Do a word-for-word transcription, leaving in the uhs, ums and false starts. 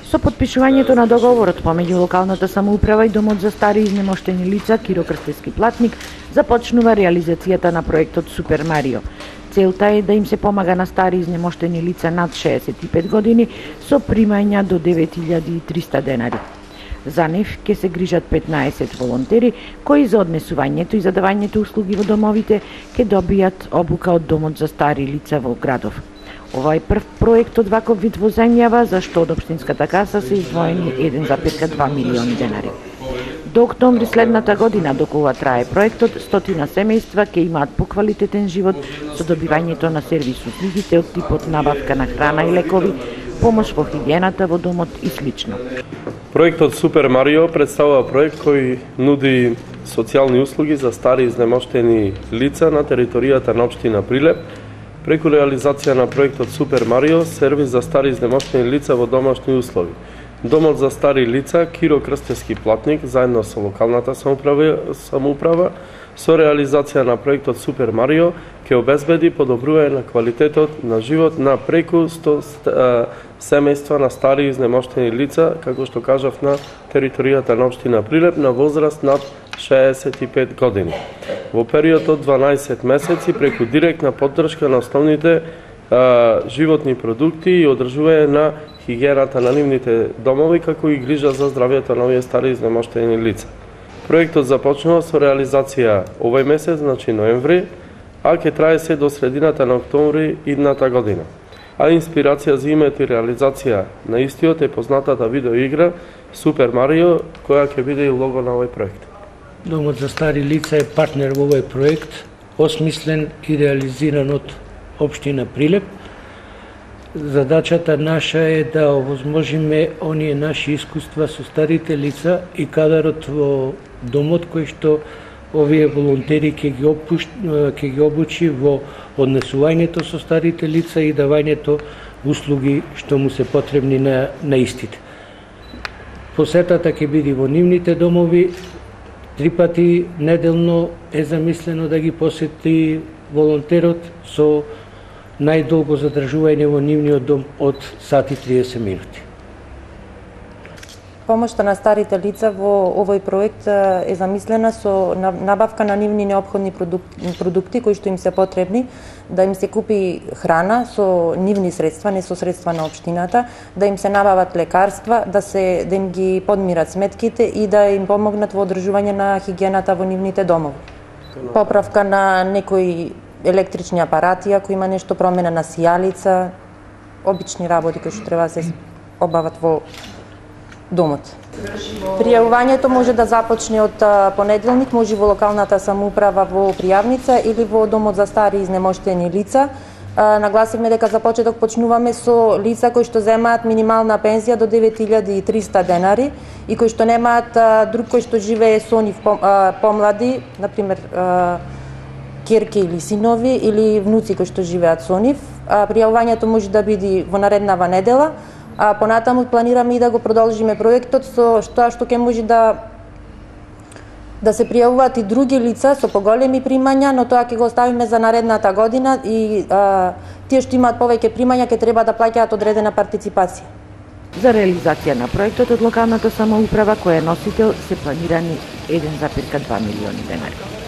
Со подпишувањето на договорот помеѓу локалната самоуправа и Домот за стари изнемоштени лица Киро Крстевски Платник започнува реализацијата на проектот Супер Марио. Целта е да им се помага на стари изнемоштени лица над шеесет и пет години со примања до девет илјади и триста денари. За нив ќе се грижат петнаесет волонтери кои за однесувањето и задавањето услуги во домовите ќе добијат обука од Домот за стари лица во градов. Ова е прв проект од ваков вид во земјава, за што од општинската каса се издвоени еден зарез два милиони денари. До октомври следната година, докога трае проектот, стотина семејства ќе имаат поквалитетен живот со добивањето на сервис услугите од типот набавка на храна и лекови, помош во хигиената во домот и слично. Проектот Супер Марио представува проект кој нуди социјални услуги за стари изнемоштени лица на територијата на општина Прилеп, преку реализација на проектот Супер Марио, сервис за стари изнемоштени лица во домашни услови. Домот за стари лица Киро Крстевски Платник заедно со локалната самоуправа, самоуправа со реализација на проектот Супер Марио ќе обезбеди подобрување на квалитетот на живот на преку сто семејства на стари изнемоштени лица, како што кажав, на територијата на општина Прилеп на возраст над шеесет и пет години. Во период од дванаесет месеци преку директна поддршка на основните а, животни продукти и одржување на хигиената на нивните домови, како и грижа за здравјето на овие стари изнемоштени лица. Проектот започнува со реализација овој месец, значи ноември, а ќе трае се до средината на октомври идната година. А инспирација за името и реализација на истиот е познатата видеоигра Супер Марио, која ќе биде и лого на овој проект. Домот за стари лица е партнер во овој проект, осмислен и реализиран од општина Прилеп. Задачата наша е да овозможиме оние наши искуства со старите лица и кадарот во домот кој што овие волонтери ќе ги, опуш... ќе ги обучи во однесувањето со старите лица и давањето услуги што му се потребни на, на истите. Посетата ќе биде во нивните домови, три пати неделно е замислено да ги посети волонтерот со најдолго задржување во нивниот дом од сат и триесет минути. Помошта на старите лица во овој проект е замислена со набавка на нивни неопходни продукти кои што им се потребни, да им се купи храна со нивни средства, не со средства на општината, да им се набават лекарства, да се да им ги подмират сметките и да им помогнат во одржување на хигиената во нивните домови. Поправка на некои електрични апарати, ако има нешто промена на сијалица, обични работи кои што треба да се обават во домот. Пријавувањето може да започне од понеделник, може во локалната самоуправа во пријавница или во Домот за стари изнемоштени лица. Нагласивме дека за почеток почнуваме со лица кои што земаат минимална пензија до девет илјади и триста денари и кои што немаат друг кој што живее со нив помлади, например ќерки или синови или внуци кои што живеат со нив. Пријавувањето може да биде во нареднава недела. А понатаму планираме и да го продолжиме проектот со тоа што ќе може да да се пријавуваат и други лица со поголеми примања, но тоа ќе го оставиме за наредната година и а, тие што имаат повеќе примања ќе треба да плаќаат одредена партиципација. За реализација на проектот од локалната самоуправа која е носител се планирани еден зарез два милиони денари.